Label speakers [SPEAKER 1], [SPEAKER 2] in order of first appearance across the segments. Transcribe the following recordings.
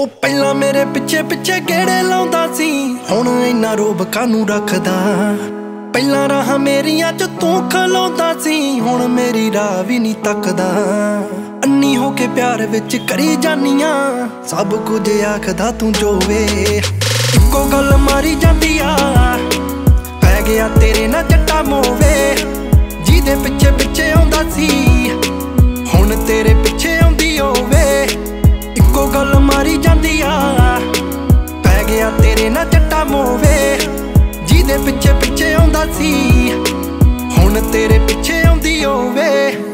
[SPEAKER 1] ਪਹਿਲਾਂ ਮੇਰੇ ਪਿੱਛੇ ਪਿੱਛੇ ਗੇੜੇ ਲਾਉਂਦਾ ਸੀ, ਹੁਣ ਇੰਨਾ ਰੋਹਬ ਕਾਹਨੂੰ ਰੱਖਦਾ। ਪਹਿਲਾਂ ਰਾਹਾਂ ਮੇਰੀਆਂ ਚ ਤੂੰ ਖਲੋਂਦਾ ਸੀ, ਹੁਣ ਮੇਰੀ ਰਾਹ ਵੀ ਨਹੀਂ ਤੱਕਦਾ। ਅੰਨੀ ਹੋ ਕੇ ਪਿਆਰ ਵਿੱਚ ਕਰੀ ਜਾਨੀਆਂ, ਸਭ ਕੁਝ ਆਖਦਾ ਤੂੰ ਜੋ ਵੇ। ਇੱਕੋ ਗੱਲ ਮਾਰੀ ਜਾਂਦੀ ਆ, ਪੈ ਗਿਆ ਤੇਰੇ ਨਾਲ ਜੱਟਾ ਮੋਵੇ। ਜਿਹਦੇ ਪਿੱਛੇ ਪਿੱਛੇ ਆਉਂਦਾ ਸੀ, ਹੁਣ ਤੇਰੇ ਪਿੱਛੇ ਆਉਂਦੀ ਹੋਵੇ। ਇੱਕੋ ਗੱਲ ਮਾਰੀ ਜਾਂਦੀ ਆ, ਪੈ ਗਿਆ ਤੇਰੇ ਨਾਲ ਜੱਟਾ ਮੋਵੇ। ਜਿਹਦੇ ਪਿੱਛੇ ਪਿੱਛੇ ਆਉਂਦਾ ਸੀ, ਹੁਣ ਤੇਰੇ ਪਿੱਛੇ ਆਉਂਦੀ ਹੋਵੇ।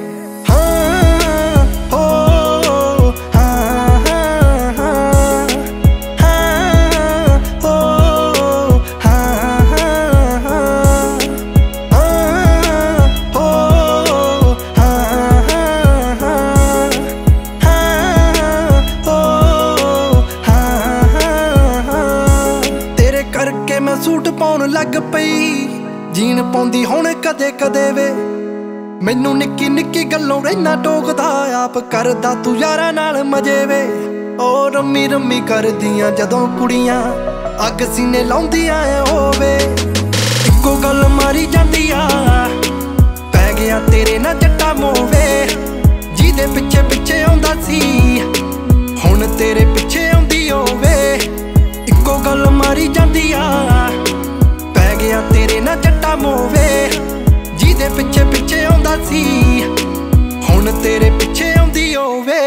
[SPEAKER 1] ਸੂਟ ਪਾਉਣ ਲੱਗ ਪਈ, ਜੀਨ ਪਾਉਂਦੀ ਹੁਣ ਕਦੇ ਕਦੇ ਵੇ। ਮੈਨੂੰ ਨਿੱਕੀ ਨਿੱਕੀ ਗੱਲੋਂ ਰਹਿਣਾ ਟੋਕਦਾ, ਆਪ ਕਰਦਾ ਤੂੰ ਯਾਰਾਂ ਨਾਲ ਮਜੇ ਵੇ। ਉਹ ਰੰਮੀ ਰੰਮੀ ਕਰਦੀਆਂ ਜਦੋਂ ਕੁੜੀਆਂ, ਅੱਗ ਸੀਨੇ ਲਾਉਂਦੀਆਂ ਹੋਵੇ। ਇੱਕੋ ਗੱਲ ਮਾਰੀ ਜਾਂਦੀ ਆ, ਪੈ ਗਿਆ ਤੇਰੇ ਨਾਲ ਜੱਟਾ ਮੋਵੇ। ਜਿਹਦੇ ਪਿੱਛੇ ਪਿੱਛੇ ਆਉਂਦਾ ਸੀ, ਹੁਣ ਤੇਰੇ ਪਿੱਛੇ ਆਉਂਦੀ ਹੋਵੇ। ਇੱਕੋ ਗੱਲ ਮਾਰੀ ਜਾਂਦੀ ਆ, ਪੈ ਗਿਆ ਤੇਰੇ ਨਾਲ ਜੱਟਾ ਮੋਵੇ। ਜਿਹਦੇ ਪਿੱਛੇ ਪਿੱਛੇ ਆਉਂਦਾ ਸੀ, ਹੁਣ ਤੇਰੇ ਪਿੱਛੇ ਆਉਂਦੀ ਹੋਵੇ।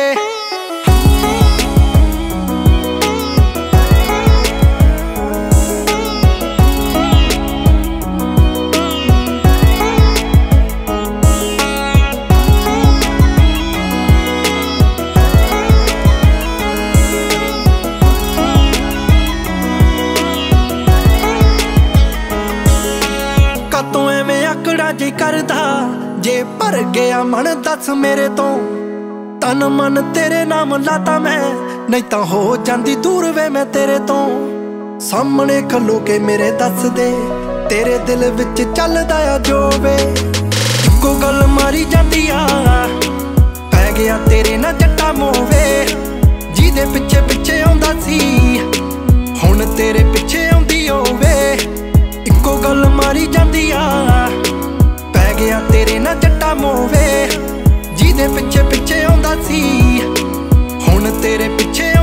[SPEAKER 1] ਤੂੰ ਐਵੇਂ ਆਕੜਾ ਜੇ ਕਰਦਾ, ਜੇ ਭਰ ਗਿਆ ਮਨ ਦੱਸ ਮੇਰੇ ਤੋਂ। ਤਨ ਮਨ ਤੇਰੇ ਨਾਮ ਲਾਤਾ ਮੈਂ, ਨਹੀਂ ਤਾਂ ਹੋ ਜਾਂਦੀ ਦੂਰ ਵੇ ਮੈਂ ਤੇਰੇ ਤੋਂ। ਸਾਹਮਣੇ ਖਲੋ ਕੇ ਮੇਰੇ ਦੱਸ ਦੇ, ਤੇਰੇ ਦਿਲ ਵਿੱਚ ਚੱਲਦਾ ਆ ਜੋ ਵੇ। ਇੱਕੋ ਗੱਲ ਮਾਰੀ ਜਾਂਦੀ ਆ, ਪੈ ਗਿਆ ਤੇਰੇ ਨਾਲ ਜੱਟਾ ਮੋਵੇ। ਜਿਹਦੇ ਪਿੱਛੇ ਪਿੱਛੇ ਆਉਂਦਾ ਸੀ, ਹੁਣ ਤੇਰੇ ਪਿੱਛੇ ਆਉਂਦੀ ਹੋਵੇ। ਇੱਕੋ ਗੱਲ ਮਾਰੀ ਜਾਂਦੀ ਆ, ਪੈ ਗਿਆ ਤੇਰੇ ਨਾਲ ਜੱਟਾ ਮੋਵੇ। ਜਿਹਦੇ ਪਿੱਛੇ ਪਿੱਛੇ ਆਉਂਦਾ ਸੀ, ਹੁਣ ਤੇਰੇ ਪਿੱਛੇ